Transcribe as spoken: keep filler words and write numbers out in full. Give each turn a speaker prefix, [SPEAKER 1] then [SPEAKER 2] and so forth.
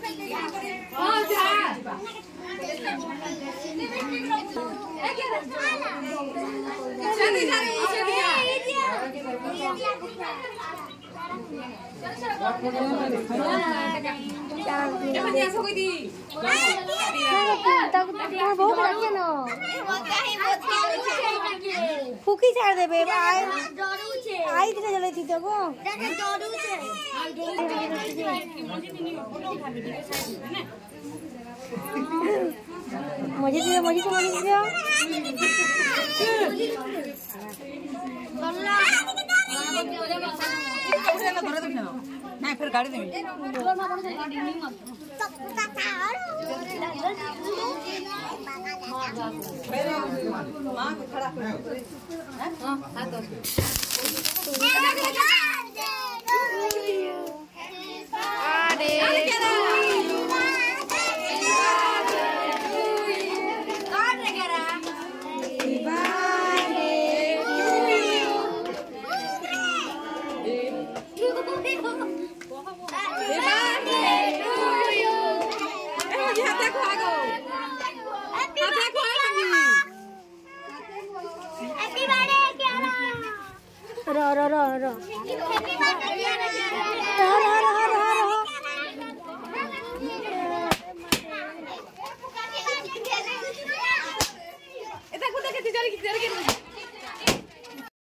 [SPEAKER 1] हां जा चली जा रही है
[SPEAKER 2] फुकी छाड़ देबे आई आई धीरे जले थी तो को मुझे दियो मुझे तो नहीं दियो
[SPEAKER 1] नहीं फिर गाड़ी देंगे मां को खड़ा हां हाथ दो
[SPEAKER 2] रो रो रो रो रो रो